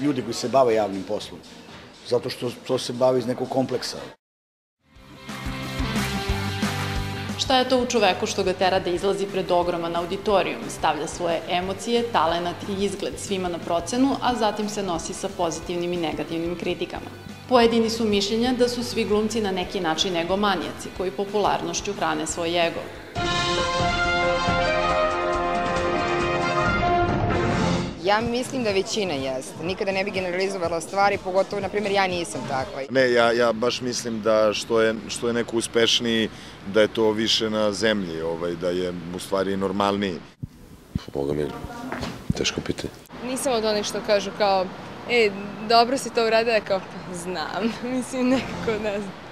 ljudi koji se bave javnim poslom, zato što to se bavi iz nekog kompleksa. Šta je to u čoveku što ga tera da izlazi pred ogroman auditorijum, stavlja svoje emocije, talenat i izgled svima na procenu, a zatim se nosi sa pozitivnim i negativnim kritikama? Pojedini su mišljenja da su svi glumci na neki način egomanijaci koji popularnošću hrane svoj ego. Ja mislim da većina jeste. Nikada ne bi generalizovala stvari, pogotovo, na primjer, ja nisam takva. Ne, ja baš mislim da što je neko uspešniji, da je to više na zemlji, da je u stvari normalniji. Boga mi, teško pitanje. Nisam od onih što kažu kao, dobro si to uradila, kao, znam, mislim, nekako ne znam.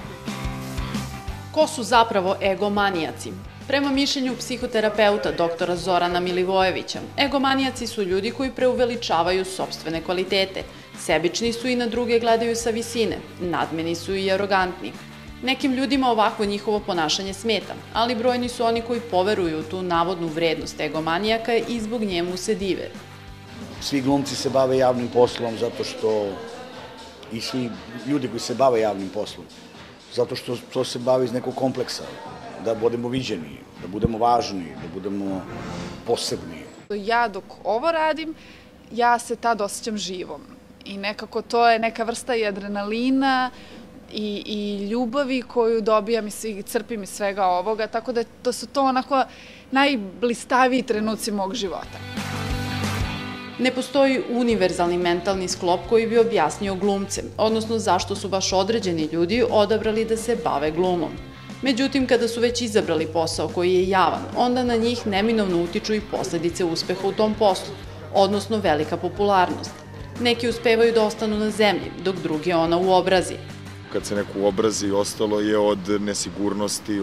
Ko su zapravo egomanijaci? Prema mišljenju psihoterapeuta doktora Zorana Milivojevića, egomanijaci su ljudi koji preuveličavaju sopstvene kvalitete, sebični su i na druge gledaju sa visine, nadmeni su i arogantni. Nekim ljudima ovakvo njihovo ponašanje smeta, ali brojni su oni koji poveruju u tu navodnu vrednost egomanijaka i zbog njemu se dive. Svi glumci se bave javnim poslom zato što, i svi ljudi koji se bave javnim poslom, zato što to se bavi iz nekog kompleksa, da budemo viđeni, da budemo važni, da budemo posebni. Ja dok ovo radim, ja se tad osjećam živom i nekako to je neka vrsta i adrenalina i ljubavi koju dobijam i crpim iz svega ovoga, tako da su to onako najblistaviji trenuci mog života. Ne postoji univerzalni mentalni sklop koji bi objasnio glumce, odnosno zašto su baš određeni ljudi odabrali da se bave glumom. Međutim, kada su već izabrali posao koji je javan, onda na njih neminovno utiču i posledice uspeha u tom poslu, odnosno velika popularnost. Neki uspevaju da ostanu na zemlji, dok drugi ona uobrazi. Kad se neko uobrazi, ostalo je od nesigurnosti,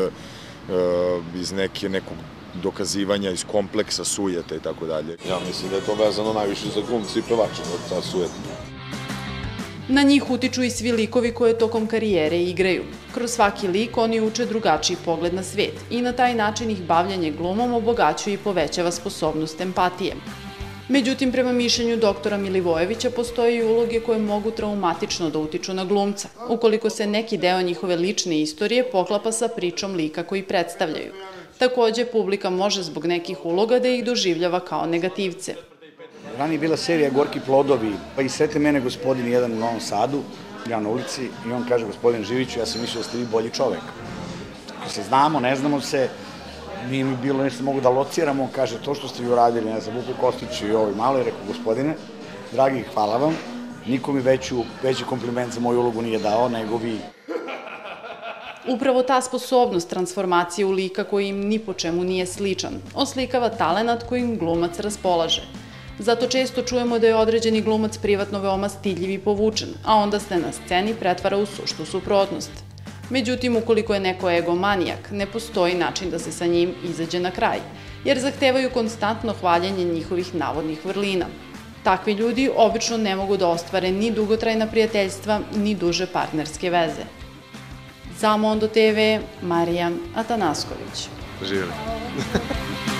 iz nekog dokazivanja, iz kompleksa, sujeta i tako dalje. Ja mislim da je to vezano najviše za glumce i pevače, ta sujeta. Na njih utiču i svi likovi koje tokom karijere igraju. Kroz svaki lik oni uče drugačiji pogled na svet i na taj način ih bavljanje glumom obogaćuje i povećava sposobnost empatije. Međutim, prema mišljenju doktora Milivojevića, postoje i uloge koje mogu traumatično da utiču na glumca, ukoliko se neki deo njihove lične istorije poklapa sa pričom lika koji predstavljaju. Takođe, publika može zbog nekih uloga da ih doživljava kao negativce. Ranije je bila serija Gorki plodovi, pa i sretne mene gospodin jedan u Novom Sadu, ja na ulici, i on kaže, gospodin Živiću, ja sam mislio da ste vi bolji čovek. Ako se znamo, ne znamo se, nije mi bilo nešto mogu da lociramo, on kaže, to što ste vi uradili, ne znam, Vuku Kostiću i ovo i malo, je rekao, gospodine, dragi, hvala vam, niko mi veći kompliment za moju ulogu nije dao, nego vi. Upravo ta sposobnost transformacije u lika koji im ni po čemu nije sličan, oslikava talenat kojim glumac raspolaže. Zato često čujemo da je određeni glumac privatno veoma stidljiv i povučen, a onda se na sceni pretvara u suštu suprotnost. Međutim, ukoliko je neko egomanijak, ne postoji način da se sa njim izađe na kraj, jer zahtevaju konstantno hvaljenje njihovih navodnih vrlina. Takvi ljudi obično ne mogu da ostvare ni dugotrajna prijateljstva, ni duže partnerske veze. Za Mondo TV, Marija Atanasković. Živjeli.